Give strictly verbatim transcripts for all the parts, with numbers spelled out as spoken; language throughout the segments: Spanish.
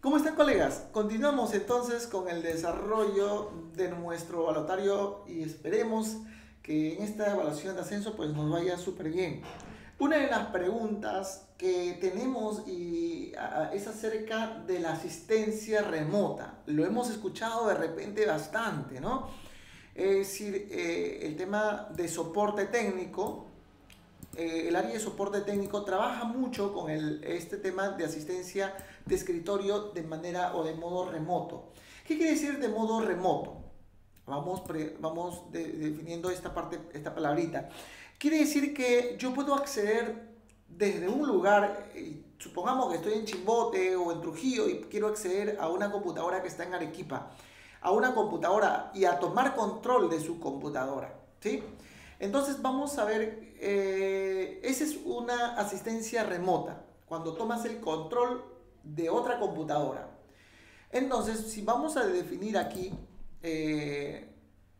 ¿Cómo están, colegas? Continuamos entonces con el desarrollo de nuestro evaluatario y esperemos que en esta evaluación de ascenso pues nos vaya súper bien. Una de las preguntas que tenemos y, a, es acerca de la asistencia remota. Lo hemos escuchado de repente bastante, ¿no? Es decir, eh, el tema de soporte técnico. Eh, el área de soporte técnico trabaja mucho con el, este tema de asistencia de escritorio de manera o de modo remoto. ¿Qué quiere decir de modo remoto? Vamos, pre, vamos de, definiendo esta parte, esta palabrita. Quiere decir que yo puedo acceder desde un lugar, eh, supongamos que estoy en Chimbote o en Trujillo y quiero acceder a una computadora que está en Arequipa, a una computadora y a tomar control de su computadora, ¿sí? Entonces vamos a ver, eh, esa es una asistencia remota, cuando tomas el control de otra computadora. Entonces, si vamos a definir aquí eh,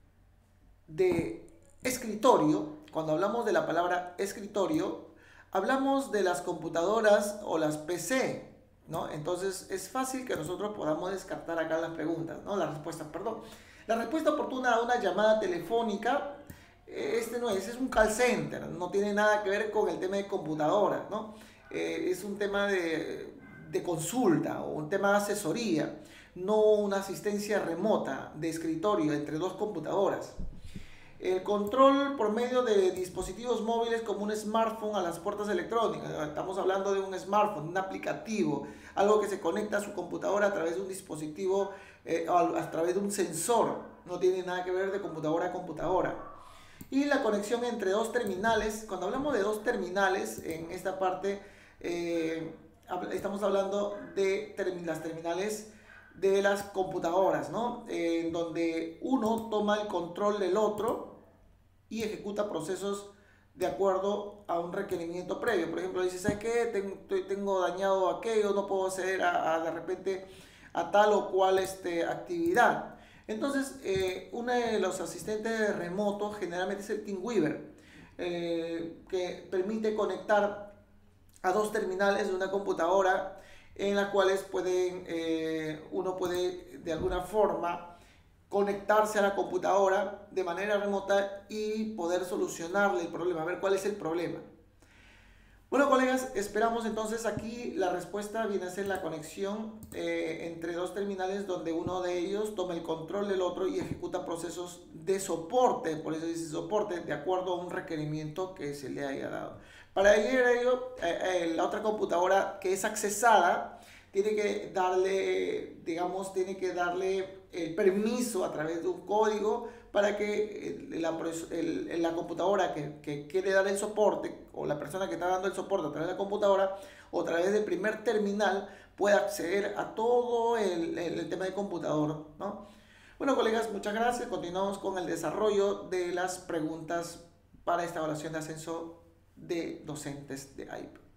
de escritorio, cuando hablamos de la palabra escritorio, hablamos de las computadoras o las P C, ¿no? Entonces es fácil que nosotros podamos descartar acá las preguntas, ¿no? Las respuestas, perdón. La respuesta oportuna a una llamada telefónica. Este no es, es un call center, no tiene nada que ver con el tema de computadora, ¿no? Eh, es un tema de, de consulta o un tema de asesoría, no una asistencia remota de escritorio entre dos computadoras. El control por medio de dispositivos móviles como un smartphone a las puertas electrónicas. Estamos hablando de un smartphone, un aplicativo, algo que se conecta a su computadora a través de un dispositivo, eh, a través de un sensor. No tiene nada que ver de computadora a computadora. Y la conexión entre dos terminales. Cuando hablamos de dos terminales, en esta parte eh, estamos hablando de term las terminales de las computadoras, ¿no? Eh, en donde uno toma el control del otro y ejecuta procesos de acuerdo a un requerimiento previo. Por ejemplo, dice, ¿sabes qué? Tengo, tengo dañado aquello, no puedo acceder a, a de repente a tal o cual este, actividad. Entonces, eh, uno de los asistentes remotos generalmente es el TeamViewer, eh, que permite conectar a dos terminales de una computadora en las cuales pueden, eh, uno puede de alguna forma conectarse a la computadora de manera remota y poder solucionarle el problema, a ver cuál es el problema. Bueno, colegas, esperamos entonces aquí la respuesta viene a ser la conexión eh, entre dos terminales donde uno de ellos toma el control del otro y ejecuta procesos de soporte, por eso dice soporte, de acuerdo a un requerimiento que se le haya dado. Para ello, eh, eh, la otra computadora que es accesada tiene que darle, digamos, tiene que darle el permiso a través de un código para que la, el, la computadora que, que quiere dar el soporte o la persona que está dando el soporte a través de la computadora o a través del primer terminal pueda acceder a todo el, el, el tema del computador, ¿no? Bueno, colegas, muchas gracias. Continuamos con el desarrollo de las preguntas para esta evaluación de ascenso de docentes de A I P.